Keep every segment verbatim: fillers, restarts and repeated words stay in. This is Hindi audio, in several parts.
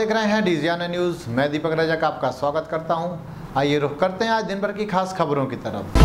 देख रहे हैं डीजीआरए न्यूज। मैं दीपक रजक आपका स्वागत करता हूं। आइए रुख करते हैं आज दिन भर की खास खबरों की तरफ।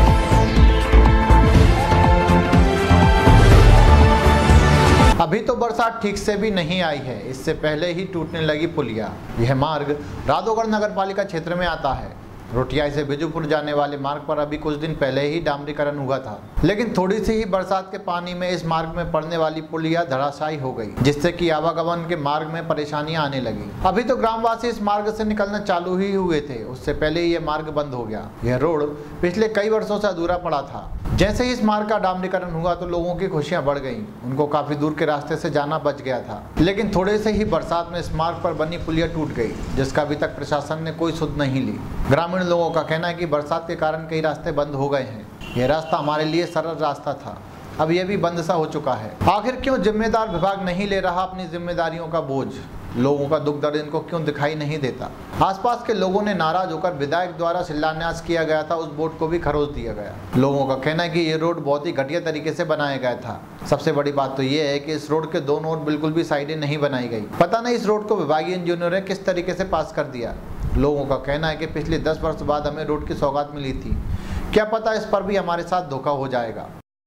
अभी तो बरसात ठीक से भी नहीं आई है, इससे पहले ही टूटने लगी पुलिया। यह मार्ग राधोगढ़ नगर पालिका क्षेत्र में आता है। रोटियाई से बिजुपुर जाने वाले मार्ग पर अभी कुछ दिन पहले ही डामरीकरण हुआ था, लेकिन थोड़ी सी ही बरसात के पानी में इस मार्ग में पड़ने वाली पुलिया धराशायी हो गई, जिससे कि आवागमन के मार्ग में परेशानियां आने लगी। अभी तो ग्रामवासी इस मार्ग से निकलना चालू ही हुए थे, उससे पहले ही यह मार्ग बंद हो गया। यह रोड पिछले कई वर्षों से अधूरा पड़ा था। जैसे ही इस मार्ग का डामरीकरण हुआ तो लोगों की खुशियां बढ़ गईं। उनको काफी दूर के रास्ते से जाना बच गया था, लेकिन थोड़े से ही बरसात में इस मार्ग पर बनी पुलिया टूट गई, जिसका अभी तक प्रशासन ने कोई सुध नहीं ली। ग्रामीण लोगों का कहना है कि बरसात के कारण कई रास्ते बंद हो गए हैं। यह रास्ता हमारे लिए सरल रास्ता था, अब यह भी बंद सा हो चुका है। आखिर क्यों जिम्मेदार विभाग नहीं ले रहा अपनी जिम्मेदारियों का बोझ? लोगों का दुख दर्द इनको क्यों दिखाई नहीं देता? आसपास के लोगों ने नाराज होकर विधायक द्वारा शिलान्यास किया गया था उस बोर्ड को भी खरोच दिया गया। लोगों का कहना है कि ये रोड बहुत ही घटिया तरीके से बनाया गया था। सबसे बड़ी बात तो ये है कि इस रोड के दोनों ओर बिल्कुल भी साइडें नहीं बनाई गई। पता नहीं इस रोड को विभागीय इंजीनियर ने किस तरीके से पास कर दिया। लोगों का कहना है कि पिछले दस वर्ष बाद हमें रोड की सौगात मिली थी, क्या पता इस पर भी हमारे साथ धोखा हो जाएगा।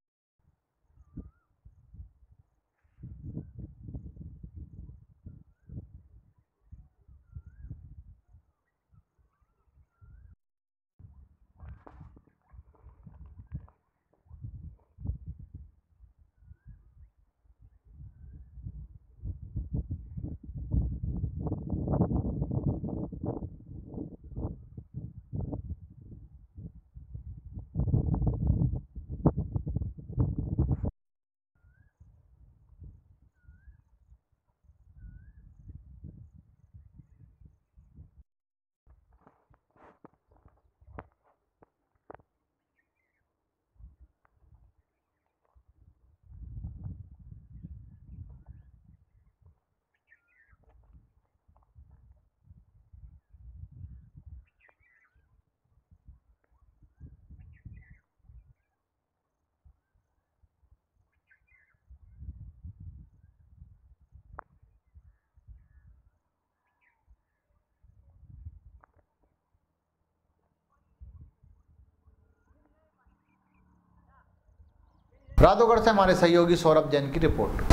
राधोगढ़ से हमारे सहयोगी सौरभ जैन की रिपोर्ट।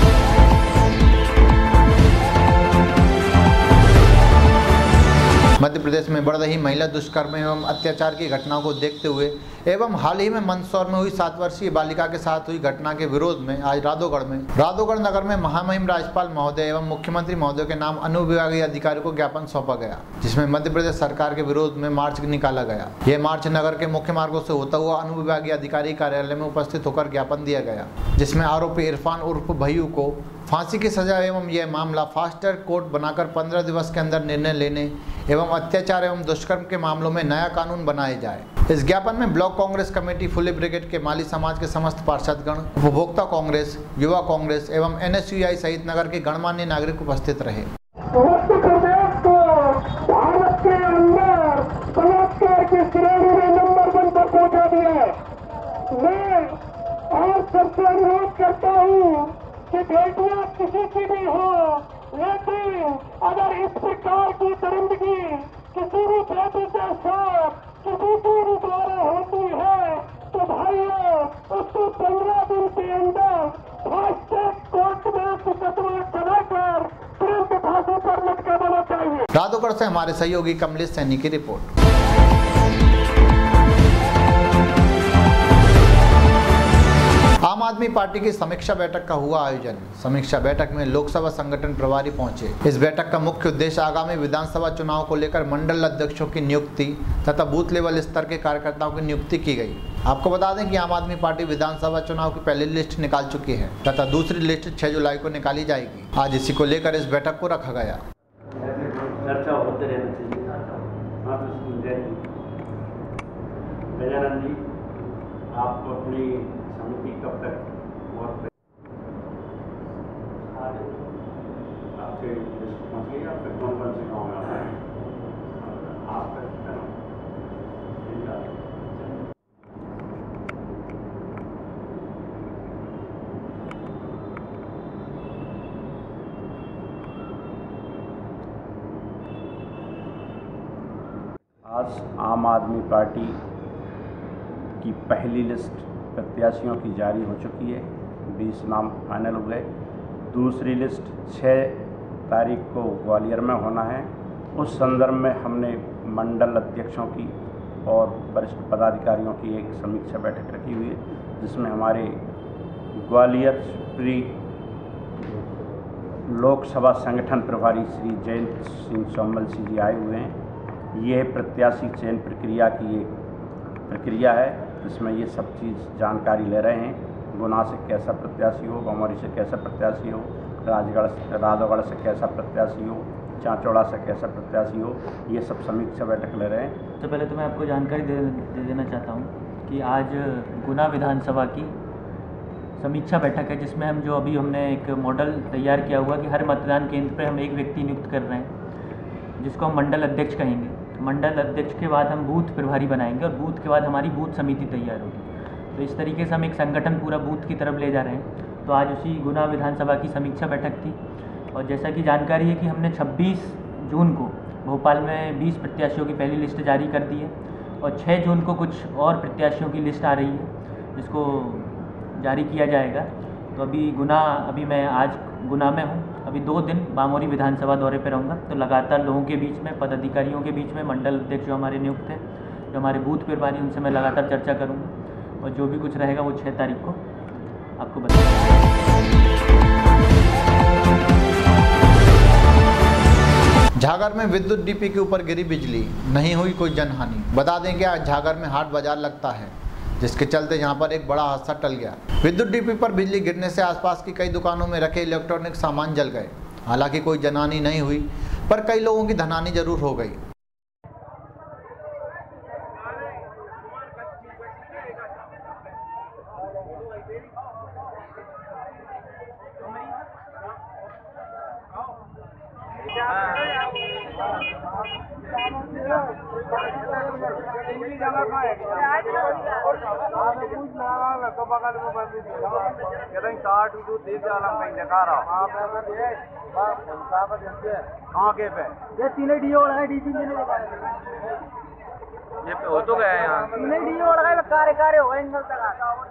मध्य प्रदेश में बढ़ रही महिला दुष्कर्म एवं अत्याचार की घटनाओं को देखते हुए एवं हाल ही में मंदसौर में हुई सात वर्षीय बालिका के साथ हुई घटना के विरोध में आज राधोगढ़ में राधोगढ़ नगर में महामहिम राज्यपाल महोदय एवं मुख्यमंत्री महोदय के नाम अनुविभागीय अधिकारी को ज्ञापन सौंपा गया, जिसमें मध्य प्रदेश सरकार के विरोध में मार्च निकाला गया। यह मार्च नगर के मुख्य मार्गों से होता हुआ अनुविभागीय अधिकारी कार्यालय में उपस्थित होकर ज्ञापन दिया गया, जिसमें आरोपी इरफान उर्फ भय्यू को फांसी की सजा एवं यह मामला फास्ट ट्रैक कोर्ट बनाकर पंद्रह दिवस के अंदर निर्णय लेने एवं अत्याचार एवं दुष्कर्म के मामलों में नया कानून बनाए जाए। इस ज्ञापन में block Congress committee Phule brigade के माली समाज के समस्त पार्षदगण, उपभोक्ता कांग्रेस, युवा कांग्रेस एवं एन एस यू आई सहित नगर के गणमान्य नागरिक उपस्थित रहे। मध्य प्रदेश को भारत के अंदर बलात्कार की श्रेणी में नंबर वन पर पहुंचा दिया है। मैं आज सबसे अनुरोध करता हूँ कि बेटियां किसी की भी हो, लेकिन अगर इस प्रकार की दरिंदगी किसी भी बेटी के साथ किसी की भी द्वारा होती है तो भाइयों उसको पंद्रह दिन के अंदर फास्ट ट्रैक कोर्ट में मुकदमा चलाकर तुरंत फांसी पर लटका देना चाहिए। राधोगढ़ से हमारे सहयोगी कमलेश सैनी की रिपोर्ट। आम आदमी पार्टी की समीक्षा बैठक का हुआ आयोजन। समीक्षा बैठक में लोकसभा संगठन प्रभारी पहुंचे। इस बैठक का मुख्य उद्देश्य आगामी विधानसभा चुनाव को लेकर मंडल अध्यक्षों की नियुक्ति तथा बूथ लेवल स्तर के कार्यकर्ताओं की नियुक्ति की गई। आपको बता दें कि आम आदमी पार्टी विधानसभा चुनाव की पहली लिस्ट निकाल चुकी है तथा दूसरी लिस्ट छह जुलाई को निकाली जाएगी। आज इसी को लेकर इस बैठक को रखा गया। चर्चा होते रहना चाहिए। आप अपनी समिति कब तक और आपके पहुँचिए, आप तक कौन कौन से गाँव में आता है आप तक आज आम आदमी पार्टी की पहली लिस्ट प्रत्याशियों की जारी हो चुकी है, बीस नाम फाइनल हो गए। दूसरी लिस्ट छः तारीख को ग्वालियर में होना है। उस संदर्भ में हमने मंडल अध्यक्षों की और वरिष्ठ पदाधिकारियों की एक समीक्षा बैठक रखी हुई है, जिसमें हमारे ग्वालियर प्री लोकसभा संगठन प्रभारी श्री जयंत सिंह सोमल सिंह जी आए हुए हैं। ये प्रत्याशी चयन प्रक्रिया की एक प्रक्रिया है, जिसमें ये सब चीज़ जानकारी ले रहे हैं। गुना से कैसा प्रत्याशी हो, बमौरी से कैसा प्रत्याशी हो, राजगढ़ राधोगढ़ से कैसा प्रत्याशी हो, चांचौड़ा से कैसा प्रत्याशी हो, ये सब समीक्षा बैठक ले रहे हैं। सबसे पहले तो मैं आपको जानकारी दे, दे देना चाहता हूँ कि आज गुना विधानसभा की समीक्षा बैठक है, जिसमें हम जो अभी हमने एक मॉडल तैयार किया हुआ कि हर मतदान केंद्र पर हम एक व्यक्ति नियुक्त कर रहे हैं, जिसको हम मंडल अध्यक्ष कहेंगे। मंडल अध्यक्ष के बाद हम बूथ प्रभारी बनाएंगे और बूथ के बाद हमारी बूथ समिति तैयार होगी। तो इस तरीके से हम एक संगठन पूरा बूथ की तरफ ले जा रहे हैं। तो आज उसी गुना विधानसभा की समीक्षा बैठक थी और जैसा कि जानकारी है कि हमने छब्बीस जून को भोपाल में बीस प्रत्याशियों की पहली लिस्ट जारी कर दी है और छः जून को कुछ और प्रत्याशियों की लिस्ट आ रही है, जिसको जारी किया जाएगा। तो अभी गुना अभी मैं आज गुना में हूँ, अभी दो दिन बामोरी विधानसभा दौरे पर रहूँगा। तो लगातार लोगों के बीच में, पदाधिकारियों के बीच में, मंडल अध्यक्ष जो हमारे नियुक्त हैं, जो हमारे बूथ प्रभारी, उनसे मैं लगातार चर्चा करूँगा और जो भी कुछ रहेगा वो छः तारीख को आपको बताऊँगा। झागर में विद्युत डीपी के ऊपर गिरी बिजली, नहीं हुई कोई जनहानि। बता दें कि आज झागर में हाट बाजार लगता है, जिसके चलते यहां पर एक बड़ा हादसा टल गया। विद्युत डीपी पर बिजली गिरने से आसपास की कई दुकानों में रखे इलेक्ट्रॉनिक सामान जल गए। हालांकि कोई जनहानि नहीं हुई, पर कई लोगों की धनहानि जरूर हो गई। तो बगल में बंद कहीं काट दो दे जाला कहीं दिखा रहा हां पे ये साहब जल्दी कहां के पे ये तीन डीओ लगा डीपी में ये पे हो तो गया यहां तीन डीओ लगा कार्य कार्य हो एंगल तक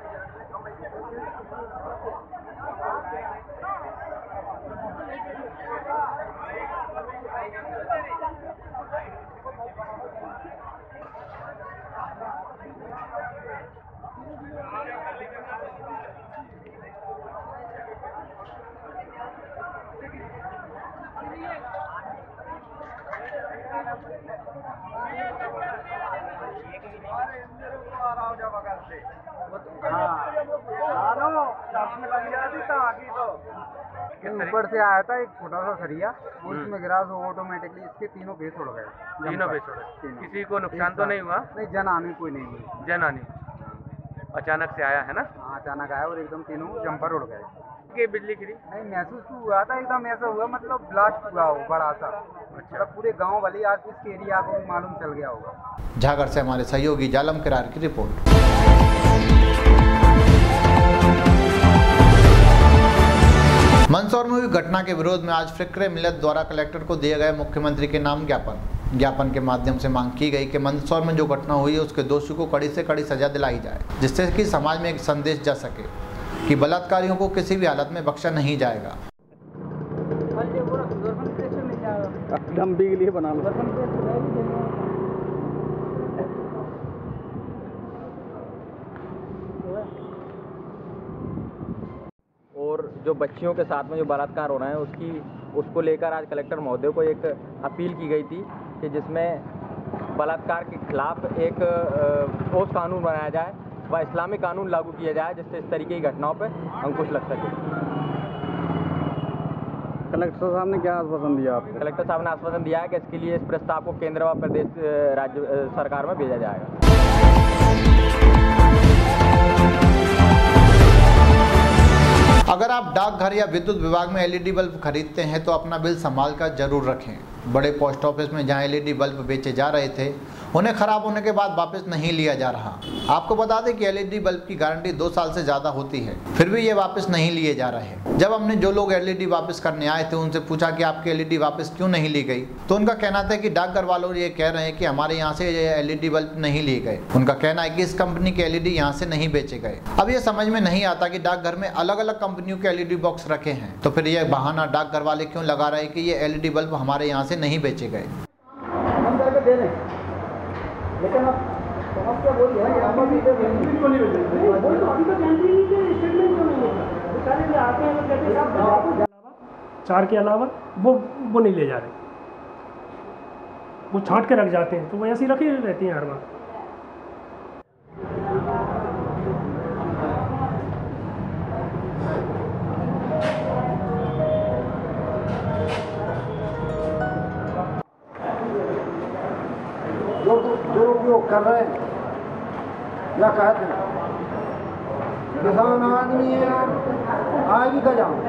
ऊपर से आया था एक छोटा सा सरिया, उसमें गिरा तो ऑटोमेटिकली इसके तीनों बेस उड़ गए। तीनों बेस उड़ गए। किसी को नुकसान तो नहीं हुआ? नहीं, जनहानि कोई नहीं हुई। जनहानि अचानक से आया है ना? हाँ, अचानक आया और एकदम तीनों जंपर उड़ गए। कि बिजली गिरी? नहीं, महसूस तो हुआ था एकदम ऐसा हुआ, मतलब ब्लास्ट हुआ हो बड़ा सा। अच्छा। पूरे गाँव वाली आज इसके एरिया को मालूम चल गया होगा। झागर से हमारे सहयोगी जालम किरार की रिपोर्ट। मंदसौर में हुई घटना के विरोध में आज फिक्रे मिल्लत द्वारा कलेक्टर को दिए गए मुख्यमंत्री के नाम ज्ञापन ज्ञापन के माध्यम से मांग की गई कि मंदसौर में जो घटना हुई है उसके दोषी को कड़ी से कड़ी सजा दिलाई जाए, जिससे कि समाज में एक संदेश जा सके कि बलात्कारियों को किसी भी हालत में बख्शा नहीं जाएगा। धमकी के लिए बना लो। और जो बच्चियों के साथ में जो बलात्कार हो रहा है उसकी उसको लेकर आज कलेक्टर महोदय को एक अपील की गई थी कि जिसमें बलात्कार के खिलाफ एक ठोस कानून बनाया जाए व इस्लामिक कानून लागू किया जाए, जिससे इस तरीके की घटनाओं पर अंकुश लग सके। कलेक्टर साहब ने क्या आश्वासन दिया आपको? कलेक्टर साहब ने आश्वासन दिया है कि इसके लिए इस प्रस्ताव को केंद्र व प्रदेश राज्य सरकार में भेजा जाएगा। अगर आप डाकघर या विद्युत विभाग में एलईडी बल्ब खरीदते हैं तो अपना बिल संभाल कर जरूर रखें। बड़े पोस्ट ऑफिस में जहां एलईडी बल्ब बेचे जा रहे थे उन्हें खराब होने के बाद वापस नहीं लिया जा रहा। आपको बता दें कि एलईडी बल्ब की गारंटी दो साल से ज़्यादा होती है, फिर भी ये वापस नहीं लिए जा रहे। जब हमने जो लोग एलईडी वापस करने आए थे उनसे पूछा कि आपकी एलईडी वापस क्यों नहीं ली गई, तो उनका कहना था कि डाकघर वालों ये कह रहे हैं कि हमारे यहाँ से ये एलईडी बल्ब नहीं लिए गए। उनका कहना है कि इस कंपनी के एलईडी यहाँ से नहीं बेचे गए। अब ये समझ में नहीं आता कि डाकघर में अलग अलग कंपनियों के एलईडी बॉक्स रखे हैं, तो फिर यह बहाना डाकघर वाले क्यों लगा रहे हैं कि ये एलईडी बल्ब हमारे यहाँ से नहीं बेचे गए। लेकिन अब समस्या वही है कि अभी भी क्यों नहीं बेचते, अभी तो कैंटीन के स्टेटमेंट क्यों नहीं होता, सारे भी आते हैं कहते हैं चार के अलावा वो वो नहीं ले जा रहे, वो छांट के रख जाते हैं, तो वो ऐसी रखी रहती हैं हर बार। जो दुरुपयोग कर रहे हैं या कहते हैं किसान आदमी है आएगी का जाओ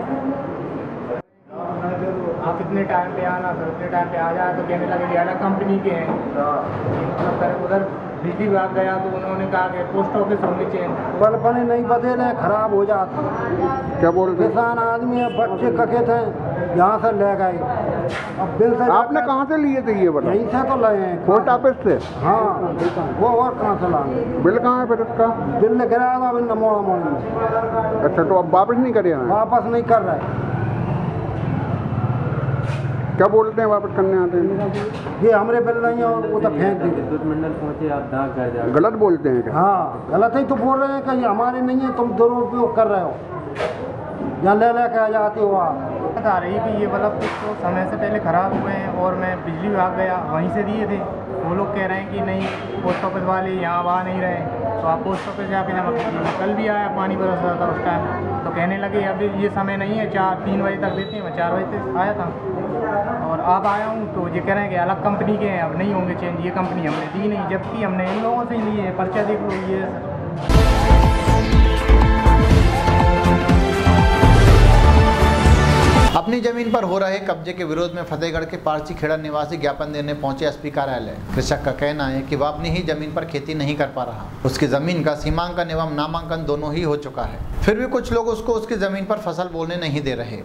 आप इतने टाइम पे आना, फिर इतने टाइम पे आ जाए तो कहने लगे अलग कंपनी के हैं। मतलब उधर बिजली विभाग गया तो उन्होंने कहा कि पोस्ट ऑफिस होने चाहिए, बल बने नहीं बदले खराब हो जाता। क्या बोल रहे किसान आदमी है, बच्चे कके थे यहाँ से ले गए। अब बिल से आपने कहाँ से लिए थे ये बता? यहीं से तो लाए हैं, पोस्ट ऑफिस से। हाँ वो और कहाँ से लाए? बिल कहाँ है फिर इसका? बिल ने गिराया था अभी मोड़ा मोड़ी में। अच्छा तो अब वापस नहीं करे? वापस नहीं कर रहे। क्या बोलते हैं वापस करने आते हैं? ये हमारे बिल नहीं है और वो तो फेंक दी। विद्युत मंडल पहुँचे आप डाक घर गलत बोलते हैं क्या? हाँ गलत ही तो बोल रहे हैं कि ये हमारे नहीं है, तुम दुरुपयोग कर रहे हो, यहाँ ले ले के जाते हो आप। बता रही कि ये बल्ब तो समय से पहले ख़राब हुए हैं और मैं बिजली विभाग गया वहीं से दिए थे। वो लोग कह रहे हैं कि नहीं पोस्ट ऑफिस वाले यहाँ आ नहीं रहे, तो आप पोस्ट ऑफिस जाके जमा कीजिए। कल भी आया, पानी बरस रहा था उस टाइम, तो कहने लगे अभी ये समय नहीं है, चार तीन बजे तक देते हैं। मैं चार बजे तक आया था और अब आया हूँ तो ये कह रहे हैं कि अलग कंपनी के हैं, अब नहीं होंगे चेंज, ये कंपनी हमने दी नहीं, जबकि हमने इन लोगों से ही लिए हैं। पर्चा देख लो ये। अपनी जमीन पर हो रहे कब्जे के विरोध में फतेहगढ़ के पारसी खेड़ा निवासी ज्ञापन देने पहुंचे एसपी कार्यालय। कृषक का कहना है कि वह अपनी ही जमीन पर खेती नहीं कर पा रहा, उसकी जमीन का सीमांकन एवं नामांकन दोनों ही हो चुका है, फिर भी कुछ लोग उसको उसकी जमीन पर फसल बोने नहीं दे रहे।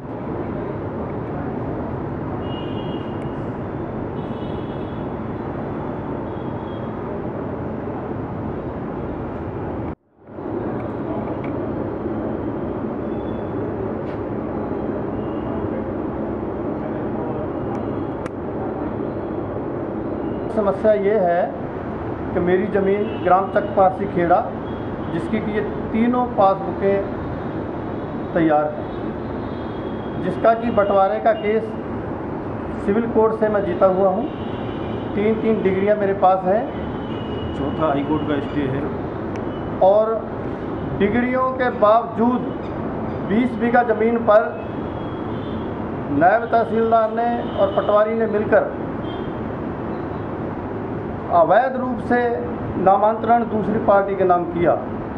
समस्या ये है कि मेरी ज़मीन ग्राम चक पारसी खेड़ा, जिसकी कि ये तीनों पासबुकें तैयार हैं, जिसका कि बंटवारे का केस सिविल कोर्ट से मैं जीता हुआ हूँ। तीन तीन डिग्रियाँ मेरे पास हैं, चौथा हाई कोर्ट का स्टे है, और डिग्रियों के बावजूद बीस बीघा ज़मीन पर नायब तहसीलदार ने और पटवारी ने मिलकर अवैध रूप से नामांतरण दूसरी पार्टी के नाम किया,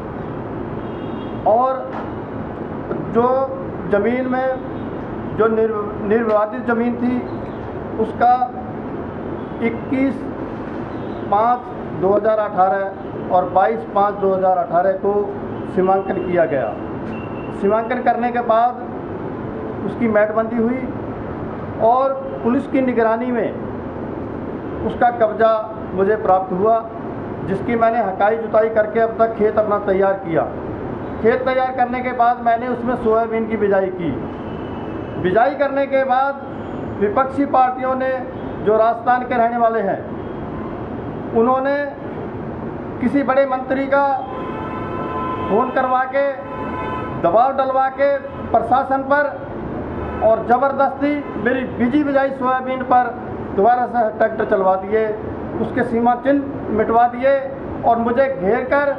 और जो ज़मीन में जो निर् निर्विवादित ज़मीन थी उसका इक्कीस पाँच दो हज़ार अठारह और बाईस पाँच दो हज़ार अठारह को सीमांकन किया गया। सीमांकन करने के बाद उसकी मैटबंदी हुई और पुलिस की निगरानी में उसका कब्जा मुझे प्राप्त हुआ, जिसकी मैंने हकाई जुताई करके अब तक खेत अपना तैयार किया। खेत तैयार करने के बाद मैंने उसमें सोयाबीन की बिजाई की। बिजाई करने के बाद विपक्षी पार्टियों ने, जो राजस्थान के रहने वाले हैं, उन्होंने किसी बड़े मंत्री का फ़ोन करवा के दबाव डलवा के प्रशासन पर और ज़बरदस्ती मेरी बिजी बिजाई सोयाबीन पर दोबारा से ट्रैक्टर चलवा दिए, उसके सीमा चिन्ह मिटवा दिए और मुझे घेर कर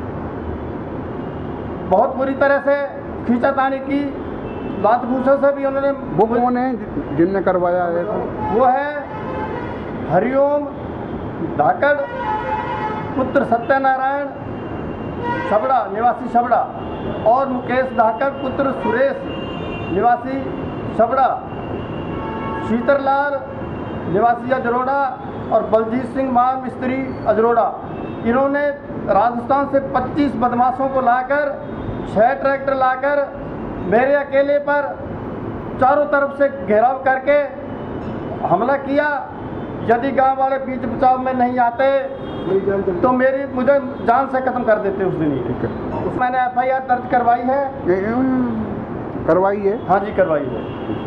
बहुत बुरी तरह से खींचातानी की। लात भूसे से भी उन्होंने। वो कौन है जिनने करवाया है? वो है हरिओम धाकड़ पुत्र सत्यनारायण छबड़ा निवासी छबड़ा और मुकेश धाकड़ पुत्र सुरेश निवासी छबड़ा। शीतरलाल निवासी अजरोड़ा और बलजीत सिंह मार मिस्त्री अजरोड़ा, इन्होंने राजस्थान से पच्चीस बदमाशों को लाकर छः ट्रैक्टर लाकर मेरे अकेले पर चारों तरफ से घेराव करके हमला किया। यदि गांव वाले बीच बचाव में नहीं आते तो मेरी मुझे जान से खत्म कर देते उस दिन ही। मैंने एफ आई आर दर्ज करवाई है। करवाई है? हाँ जी, करवाई है।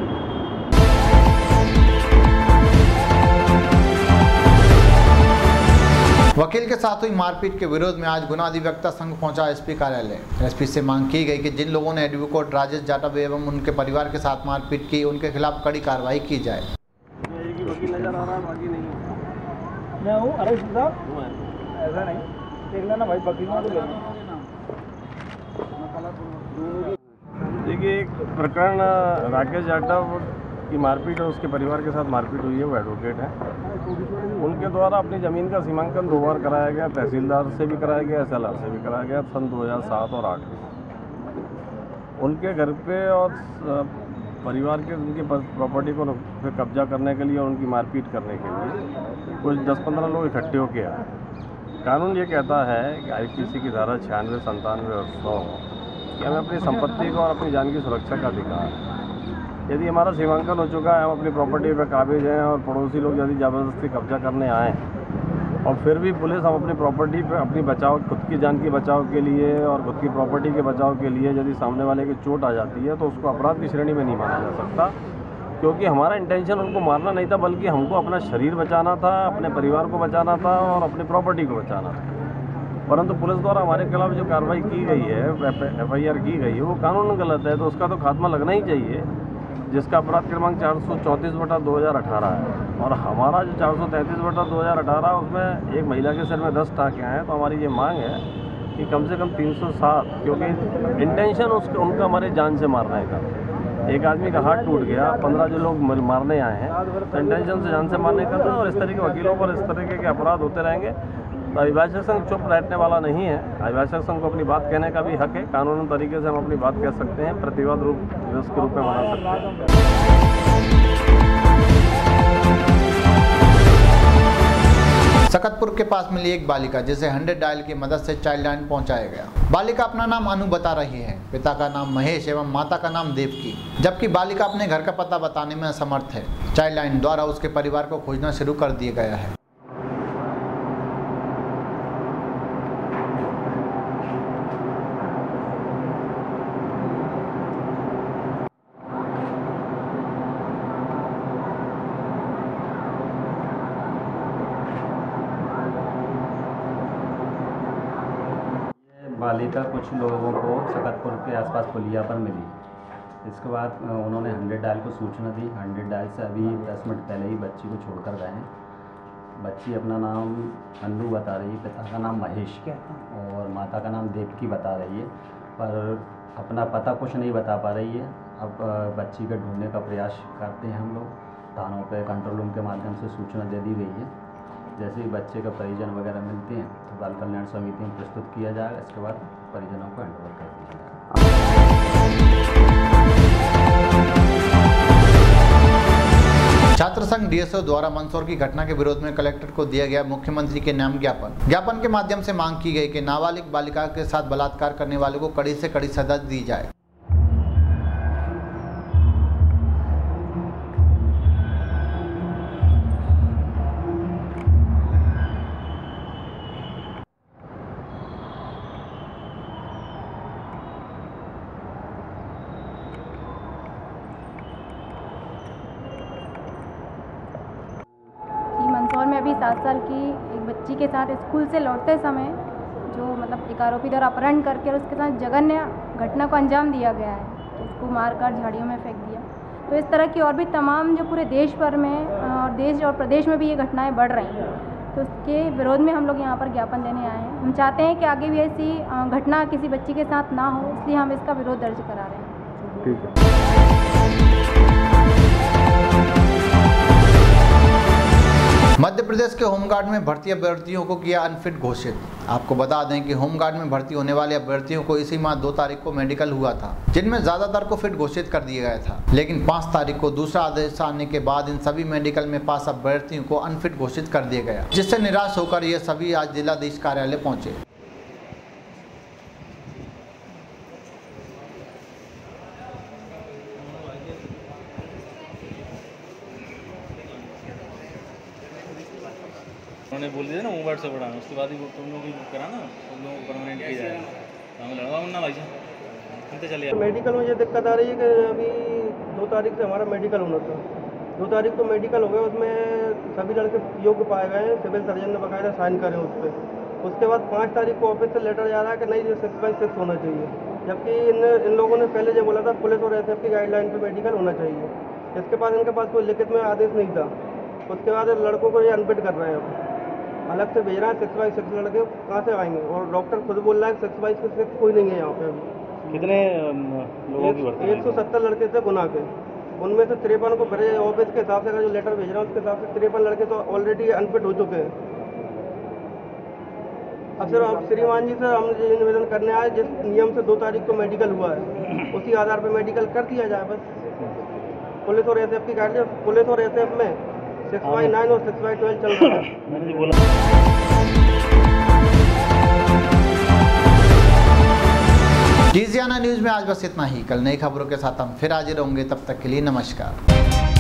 वकील के साथ हुई मारपीट के विरोध में आज गुना अधिवक्ता संघ पहुंचा एसपी कार्यालय। एसपी से मांग की गई कि जिन लोगों ने एडवोकेट राजेश जाटव एवं उनके परिवार के साथ मारपीट की उनके खिलाफ कड़ी कार्रवाई की जाए। वकील नजर आ रहा है, बाकी नहीं मैं हूँ। अरे साहब ऐसा नहीं, देख लेना भाई, वकीलों को लेना। देखिए, एक प्रकरण राकेश जाटव की मारपीट और उसके परिवार के साथ मारपीट हुई है। वो एडवोकेट है, उनके द्वारा अपनी ज़मीन का सीमांकन दो बार कराया गया। तहसीलदार से भी कराया गया, एसएलआर से भी कराया गया सन दो हज़ार सात और आठ में। उनके घर पे और परिवार के उनकी प्रॉपर्टी को पे कब्जा करने के लिए और उनकी मारपीट करने के लिए कुछ दस पंद्रह लोग इकट्ठे होकर आए। कानून ये कहता है कि आईपीसी की धारा छियानवे संतानवे और सौ कि हमें अपनी संपत्ति को और अपनी जान की सुरक्षा का अधिकार है। यदि हमारा सीमांकन हो चुका है, हम अपनी प्रॉपर्टी पे काबिज हैं और पड़ोसी लोग यदि ज़बरदस्ती कब्जा करने आए और फिर भी पुलिस हम अपनी प्रॉपर्टी पे अपनी बचाव, खुद की जान की बचाव के लिए और खुद की प्रॉपर्टी के बचाव के लिए यदि सामने वाले की चोट आ जाती है तो उसको अपराध की श्रेणी में नहीं माना जा सकता, क्योंकि हमारा इंटेंशन उनको मारना नहीं था, बल्कि हमको अपना शरीर बचाना था, अपने परिवार को बचाना था और अपनी प्रॉपर्टी को बचाना था। परंतु पुलिस द्वारा हमारे खिलाफ जो कार्रवाई की गई है, एफ आई आर की गई है, वो कानून गलत है, तो उसका तो खात्मा लगना ही चाहिए, जिसका अपराध क्रमांक चार सौ चौंतीस बटा दो हज़ार अठारह है। और हमारा जो चार सौ तैंतीस बटा दो हज़ार अठारह उसमें एक महिला के सिर में दस टाँके आए हैं। तो हमारी ये मांग है कि कम से कम तीन सौ सात, क्योंकि इंटेंशन उसका उनका हमारे जान से मारने का। एक आदमी का हाथ टूट गया, पंद्रह जो लोग मारने आए हैं, तो इंटेंशन से जान से मारने का था। और इस तरह के वकीलों पर इस तरीके के अपराध होते रहेंगे तो अभिभाषक संघ चुप बैठने वाला नहीं है। अभिभाषक संघ को अपनी बात कहने का भी हक है, कानूनी तरीके से हम अपनी बात कह सकते हैं, प्रतिवाद रूप दिवस के रूप में मना सकते हैं। सकतपुर के पास मिली एक बालिका जिसे हंड्रेड डायल की मदद से चाइल्ड लाइन पहुंचाया गया। बालिका अपना नाम अनु बता रही है, पिता का नाम महेश एवं माता का नाम देवकी, जबकि बालिका अपने घर का पता बताने में असमर्थ है। चाइल्ड लाइन द्वारा उसके परिवार को खोजना शुरू कर दिया गया है। बालिका कुछ लोगों को सकतपुर के आसपास पुलिया पर मिली। इसके बाद उन्होंने हंड्रेड डायल को सूचना दी। हंड्रेड डायल से अभी दस मिनट पहले ही बच्ची को छोड़कर गए हैं। बच्ची अपना नाम अन्नू बता रही है, पिता का नाम महेश और माता का नाम देवकी बता रही है, पर अपना पता कुछ नहीं बता पा रही है। अब बच्ची का ढूंढने का प्रयास करते हैं हम लोग। थानों पर कंट्रोल रूम के माध्यम से सूचना दे दी गई है। जैसे ही बच्चे का परिजन वगैरह मिलते हैं तो बाल कल्याण समिति में प्रस्तुत किया जाएगा। इसके बाद परिजनों को हैंड ओवर कर दिया जाएगा। छात्र संघ डीएसओ द्वारा मंदसौर की घटना के विरोध में कलेक्टर को दिया गया मुख्यमंत्री के नाम ज्ञापन। ज्ञापन के माध्यम से मांग की गई कि नाबालिग बालिका के साथ बलात्कार करने वालों को कड़ी से कड़ी सजा दी जाए। मंदसौर में अभी सात साल की एक बच्ची के साथ स्कूल से लौटते समय जो मतलब एक आरोपी द्वारा अपहरण करके और उसके साथ जघन्य घटना को अंजाम दिया गया है, तो उसको मारकर झाड़ियों में फेंक दिया। तो इस तरह की और भी तमाम जो पूरे देश भर में और देश और प्रदेश में भी ये घटनाएं बढ़ रही हैं, तो उसके विरोध में हम लोग यहाँ पर ज्ञापन देने आए हैं। हम चाहते हैं कि आगे भी ऐसी घटना किसी बच्ची के साथ ना हो, इसलिए हम इसका विरोध दर्ज करा रहे हैं। ठीक है। मध्य प्रदेश के होमगार्ड में भर्ती अभ्यर्थियों को किया अनफिट घोषित। आपको बता दें कि होमगार्ड में भर्ती होने वाले अभ्यर्थियों को इसी माह दो तारीख को मेडिकल हुआ था, जिनमें ज्यादातर को फिट घोषित कर दिया गया था। लेकिन पाँच तारीख को दूसरा आदेश आने के बाद इन सभी मेडिकल में पास अभ्यर्थियों को अनफिट घोषित कर दिया गया, जिससे निराश होकर ये सभी आज जिलाधीश कार्यालय पहुंचे। उन्होंने बोल दिया ना मोबाइल से बढ़ाना, उसके बाद ही वो तुम लोग करा ना, तुम लोगों को परमानेंट किया जाएगा। हमें लड़वा ना भाई साहब चले। मेडिकल में ये दिक्कत आ रही है कि अभी दो तारीख से हमारा मेडिकल होना था। दो तारीख को मेडिकल हो गया, उसमें सभी लड़के योग्य पाए गए हैं, सिविल सर्जन ने बकायदा साइन करे उस पर। उसके बाद पाँच तारीख को ऑफिस से लेटर जा रहा है कि नहीं, ये सिक्स बाई सिक्स होना चाहिए, जबकि इन इन लोगों ने पहले जो बोला था पुलिस और एस एफ की गाइडलाइन पर मेडिकल होना चाहिए। इसके पास इनके पास कोई लिखित में आदेश नहीं था। उसके बाद लड़कों को ये अनफिट कर रहे हैं, अब अलग से भेज रहा है। सिक्स बाई सिक्स लड़के कहाँ से आएंगे? और डॉक्टर खुद बोल रहा है सिक्स बाई सिक्स कोई नहीं है यहाँ पे अभी। कितने लोगों की भर्ती? एक सौ सत्तर लड़के थे गुना के, उनमें से तिरपन को फिर ऑफिस के हिसाब से अगर जो लेटर भेज रहा है उसके हिसाब से तिरपन लड़के तो ऑलरेडी अनफिट हो चुके हैं। अब सिर्फ श्रीमान जी से हम ये निवेदन करने आए, जिस नियम से दो तारीख को मेडिकल हुआ है उसी आधार पर मेडिकल कर दिया जाए बस। पुलिस और एस एफ की गाड़ी, पुलिस और एस एफ में सिक्स बाई नाइन और सिक्स बाई ट्वेल्व चल रहा है। टीजियाना न्यूज में आज बस इतना ही। कल नई खबरों के साथ हम फिर हाजिर होंगे, तब तक के लिए नमस्कार।